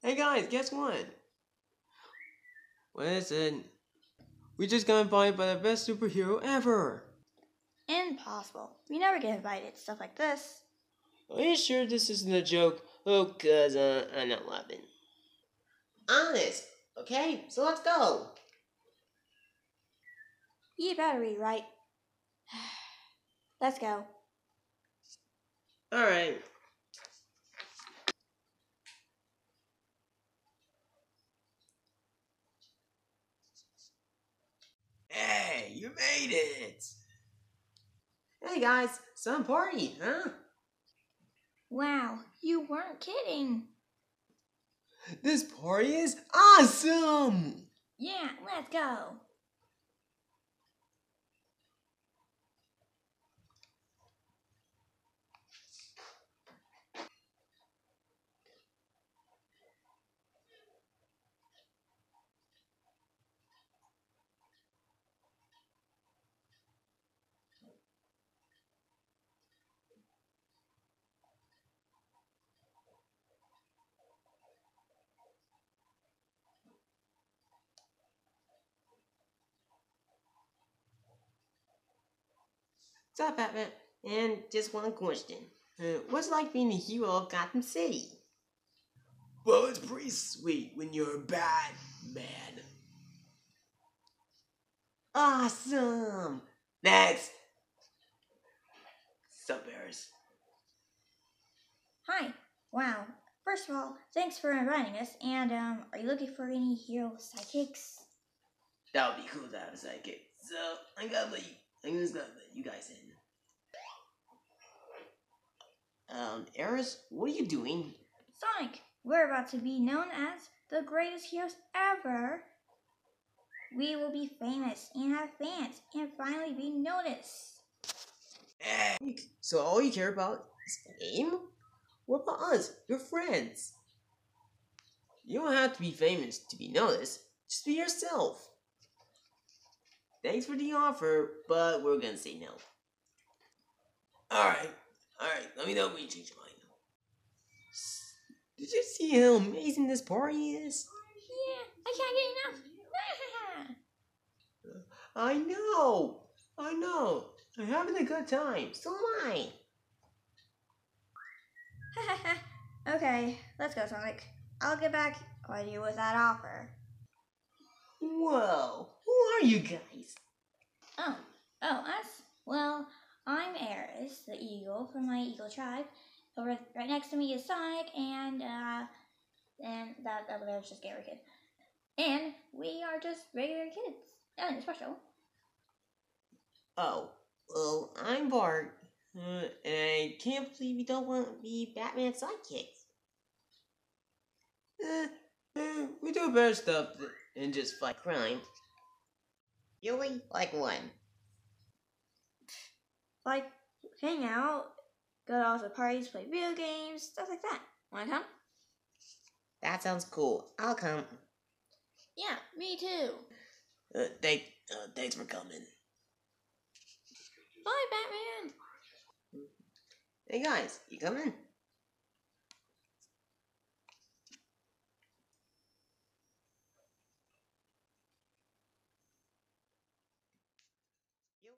Hey guys, guess what? What is it? We just got invited by the best superhero ever! Impossible. We never get invited to stuff like this. Are you sure this isn't a joke? Oh, cuz I'm not laughing. Honest, okay? So let's go! You better be right. Let's go. Alright. Hey, you made it! Hey guys, some party, huh? Wow, you weren't kidding. This party is awesome! Yeah, let's go. What's up, Batman? And just one question. What's it like being the hero of Gotham City? Well, it's pretty sweet when you're a bad man. Awesome! Next! Sup, Eris? Hi. Wow. First of all, thanks for inviting us. And are you looking for any hero sidekicks? That would be cool to have a sidekick. So, I'm just gonna let you guys in. Eris, what are you doing? Sonic, we're about to be known as the greatest heroes ever. We will be famous and have fans and finally be noticed. Hey, so all you care about is fame? What about us, your friends? You don't have to be famous to be noticed. Just be yourself. Thanks for the offer, but we're gonna say no. Alright, let me know when you change your mind. Did you see how amazing this party is? Yeah, I can't get enough. I know. I'm having a good time. So am I. Okay, let's go, Sonic. I'll get back on you with that offer. Whoa, who are you guys? Oh, us? Well, I'm Eris, the eagle from my eagle tribe. Over right next to me is Sonic, and that over there is just Gamer Kid. And we are just regular kids. Nothing special. Oh, well, I'm Bart. And I can't believe you don't want to be Batman's sidekicks. We do better stuff than just fight crime. Really? Like what? Like, hang out, go to all the parties, play video games, stuff like that. Wanna come? That sounds cool. I'll come. Yeah, me too. Thanks for coming. Bye, Batman. Hey guys, you coming?